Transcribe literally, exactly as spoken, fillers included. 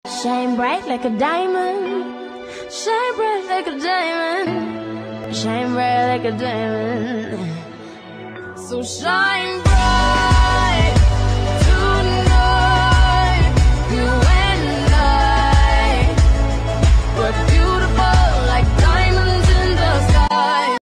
Shine bright like a diamond. Shine bright like a diamond. Shine bright like a diamond. So shine bright.